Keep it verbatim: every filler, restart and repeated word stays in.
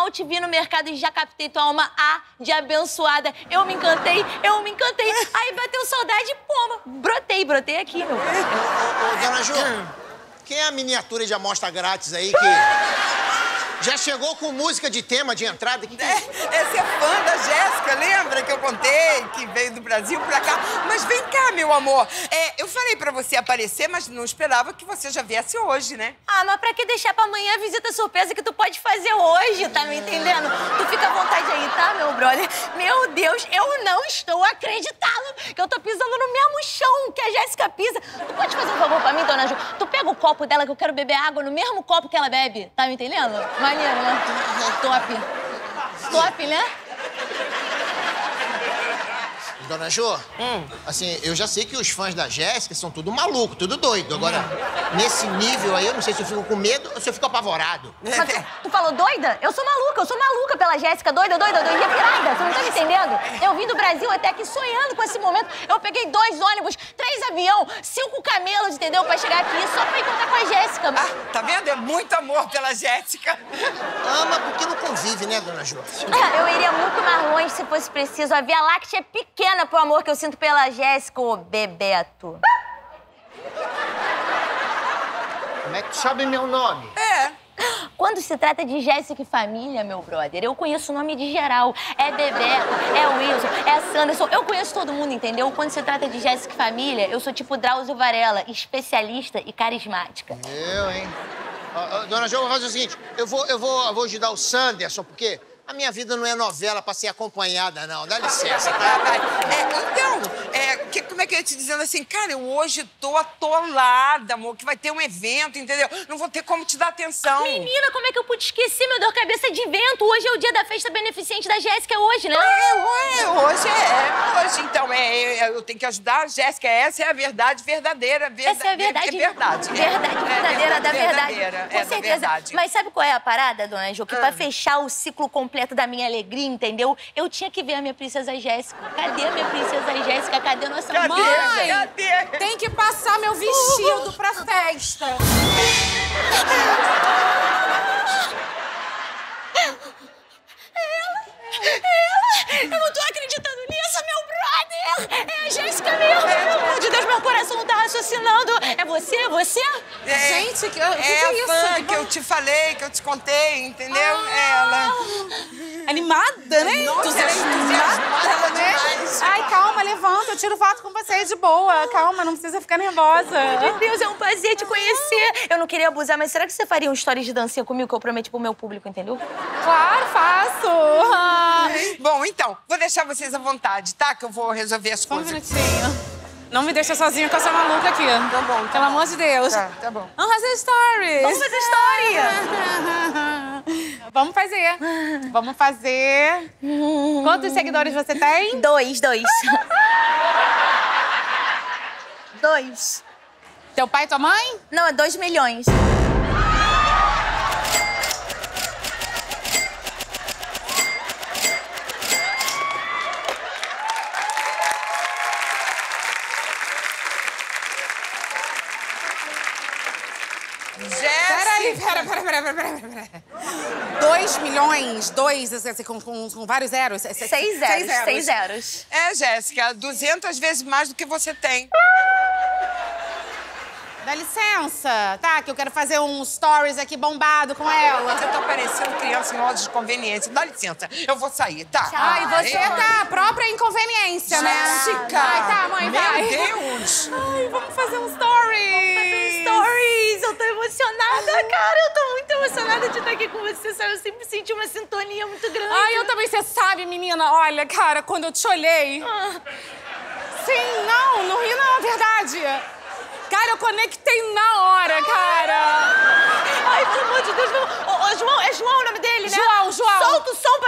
mal te vi no mercado e já captei tua alma A de abençoada. Eu me encantei, eu me encantei. Aí bateu saudade e, pô, brotei, brotei aqui, meu. Ô, ô, ô, dona Ju, quem é a miniatura de amostra grátis aí que... Já chegou com música de tema de entrada? Que que é? Essa é fã da Jéssica, lembra que eu contei? Que veio do Brasil pra cá. Mas vem cá, meu amor. É, eu falei pra você aparecer, mas não esperava que você já viesse hoje, né? Ah, mas pra que deixar pra amanhã a visita surpresa que tu pode fazer hoje, tá me entendendo? Tu fica à vontade aí, tá, meu brother? Meu Deus, eu não estou acreditando que eu tô pisando no mesmo chão que a Jéssica pisa. Tu pode fazer um favor pra mim, dona Ju? Tu pega o copo dela que eu quero beber água no mesmo copo que ela bebe, tá me entendendo? Maneiro, né? Top. Top, né? Dona Ju, hum. assim, eu já sei que os fãs da Jéssica são tudo maluco, tudo doido. Agora, hum. nesse nível aí, eu não sei se eu fico com medo ou se eu fico apavorado. Mas tu, tu falou doida? Eu sou maluca, eu sou maluca pela Jéssica. Doida, doida, doida, pirada. Você não tá me entendendo? Eu vim do Brasil até aqui sonhando com esse momento. Eu peguei dois ônibus, três avião, cinco camelos, entendeu? Pra chegar aqui só pra encontrar com a Jéssica. Ah, tá vendo? É muito amor pela Jéssica. Ama porque não convive, né, dona Ju? Eu iria muito mais longe se fosse preciso. A Via Láctea é pequena pro amor que eu sinto pela Jéssica, ô Bebeto. Como é que tu sabe meu nome? É. Quando se trata de Jéssica e família, meu brother, eu conheço o nome de geral. É Bebeto, é Wilson, é Sanderson. Eu conheço todo mundo, entendeu? Quando se trata de Jéssica e família, eu sou tipo Drauzio Varela, especialista e carismática. Eu, hein? Ó, ó, dona Jo, vou fazer o seguinte. Eu vou, eu vou, eu vou ajudar o Sanderson, porque... A minha vida não é novela pra ser acompanhada, não. Dá licença, tá? É, então, é, que, como é que eu ia te dizendo assim? Cara, eu hoje tô atolada, amor, que vai ter um evento, entendeu? Não vou ter como te dar atenção. Menina, como é que eu pude esquecer, meu dor cabeça de vento? Hoje é o dia da festa beneficente da Jéssica, é hoje, né? É, é, hoje é, hoje. Então, é, eu tenho que ajudar a Jéssica. Essa é a verdade verdadeira. Verda... Essa é a verdade. É verdade. Verdade é, verdadeira é, da verdade. Verdadeira, Com é certeza. Da verdade. Mas sabe qual é a parada, dona Jo? Que ah. pra fechar o ciclo completo da minha alegria, entendeu? Eu tinha que ver a minha princesa Jéssica. Cadê a minha princesa Jéssica? Cadê a nossa Cadê? mãe? Cadê? Tem que passar meu vestido pra festa. Ela! Eu não tô acreditando nisso, meu brother! É a Jéssica mesmo! Pelo amor de Deus, meu coração não tá raciocinando. É você? É você? É, Gente, que, que, é que é a isso? fã Que que eu te falei, que eu te contei, entendeu? Ah. Ela. Animada, né? Nossa, Entusiasmada, né? Ai, calma, levanta, eu tiro foto com você de boa. Calma, não precisa ficar nervosa. Meu Deus, é um prazer te conhecer. Eu não queria abusar, mas será que você faria um story de dancinha comigo que eu prometi pro meu público, entendeu? Claro, faço. Ah. Bom, então, vou deixar vocês à vontade, tá? Que eu vou resolver as Só um coisas. minutinho. Não me deixa sozinha com essa maluca aqui. Tá bom, tá Pelo bom. amor de Deus. Tá, tá bom. Vamos fazer stories. Vamos fazer história! Vamos fazer. Vamos fazer. Quantos seguidores você tem? Dois, dois. Dois. Teu pai e tua mãe? Não, é dois milhões. Peraí, pera, pera, pera, pera, pera, pera. Dois milhões, dois, assim, com, com, com vários zeros. Seis zeros, seis zeros. É, Jéssica, duzentas vezes mais do que você tem. Dá licença, tá? Que eu quero fazer um stories aqui bombado com ela. Você tá parecendo criança em loja de conveniência. Dá licença, eu vou sair, tá? Tchau. Ai, você Ai, tá a própria inconveniência, né? Jéssica! Ai, tá, mãe, Meu vai. Deus! Ai, vamos fazer um stories. Stories! Eu tô emocionada, cara. Eu tô muito emocionada de estar aqui com você, sabe? Eu sempre senti uma sintonia muito grande. Ai, eu também, você sabe, menina. Olha, cara, quando eu te olhei... Ah. Sim, não, não ri não, é verdade. Cara, eu conectei na hora, cara. Ai, pelo amor de Deus, vamos... Ô, ô, João, é João o nome dele, né? João, João. Solta o som